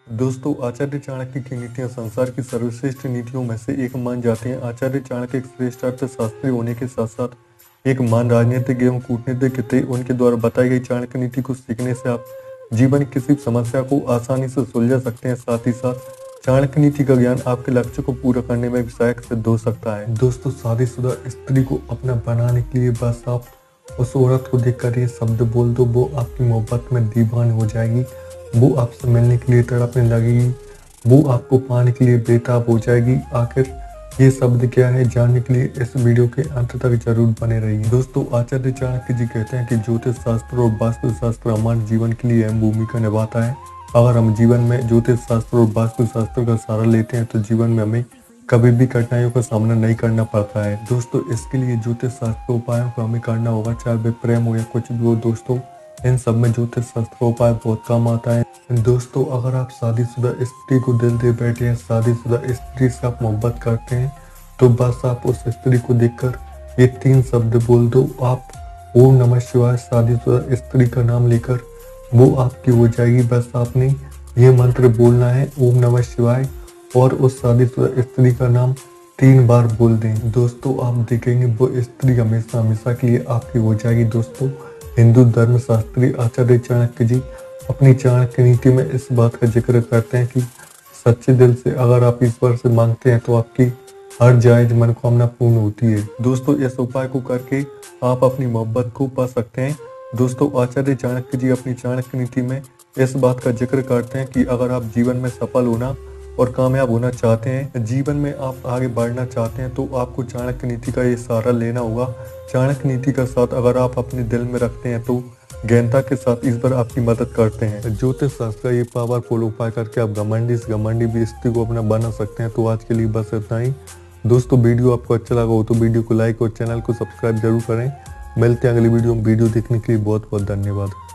दोस्तों, आचार्य चाणक्य की नीतियां संसार की सर्वश्रेष्ठ नीतियों में से एक मान जाती हैं। आचार्य चाणक्य एक श्रेष्ठ अर्थशास्त्री होने के साथ साथ एक महान राजनीतिक एवं कूटनीतिज्ञ थे। उनके द्वारा बताई गई चाणक्य नीति को सीखने से आप जीवन की किसी समस्या को आसानी से सुलझा सकते हैं। साथ ही साथ चाणक्य नीति का ज्ञान आपके लक्ष्य को पूरा करने में भी सहायक सिद्ध हो सकता है। दोस्तों, शादीशुदा स्त्री को अपना बनाने के लिए बस आप उस औरत को देखकर ये शब्द बोल दो, वो आपकी मोहब्बत में दीवान हो जाएगी। वो आपसे मिलने के लिए तड़पने लगेगी, वो आपको पाने के लिए बेताब हो जाएगी। आखिर ये शब्द क्या है, जानने के लिए इस वीडियो के अंत तक जरूर बने रहिए। दोस्तों, आचार्य चाणक्य जी कहते हैं कि ज्योतिष शास्त्र और वास्तु शास्त्र हमारे जीवन के लिए अहम भूमिका निभाता है। अगर हम जीवन में ज्योतिष शास्त्र और वास्तु शास्त्र का सहारा लेते हैं तो जीवन में हमें कभी भी कठिनाइयों का सामना नहीं करना पड़ता है। दोस्तों, इसके लिए ज्योतिष शास्त्र उपायों को हमें करना होगा, चाहे वे प्रेम हो या कुछ भी हो। दोस्तों, इन सब में ज्योतिष शास्त्र उपाय बहुत काम आता है। दोस्तों, अगर आप शादीशुदा स्त्री को दिल दे बैठे हैं, शादीशुदा स्त्री से आप मोहब्बत करते हैं, तो बस आप उस स्त्री को देखकर ये 3 शब्द बोल दो। आप ओम नमः शिवाय शादीशुदा स्त्री का नाम लेकर वो आपकी हो जाएगी। बस आपने ये मंत्र बोलना है, ओम नमः शिवाय, और उस शादीशुदा स्त्री का नाम 3 बार बोल दें। दोस्तों, आप देखेंगे वो स्त्री हमेशा हमेशा के लिए आपकी हो जाएगी। दोस्तों, हिंदू धर्म शास्त्री आचार्य चाणक्य जी अपनी चाणक्य नीति में इस बात का जिक्र करते हैं कि सच्चे दिल से अगर आप ईश्वर से मांगते हैं तो आपकी हर जायज मनोकामना पूर्ण होती है। दोस्तों, इस उपाय को करके आप अपनी मोहब्बत को पा सकते हैं। दोस्तों, आचार्य चाणक्य जी अपनी चाणक्य नीति में इस बात का जिक्र करते हैं कि अगर आप जीवन में सफल होना और कामयाब होना चाहते हैं, जीवन में आप आगे बढ़ना चाहते हैं, तो आपको चाणक्य नीति का ये सहारा लेना होगा। चाणक्य नीति का साथ अगर आप अपने दिल में रखते हैं तो गहनता के साथ इस पर आपकी मदद करते हैं। ज्योतिष शास्त्र का ये पावरफुल उपाय करके आप घमंडी भी स्त्री को अपना बना सकते हैं। तो आज के लिए बस इतना ही। दोस्तों, वीडियो आपको अच्छा लगा हो तो वीडियो को लाइक और चैनल को सब्सक्राइब जरूर करें। मिलते हैं अगली वीडियो में। वीडियो देखने के लिए बहुत बहुत धन्यवाद।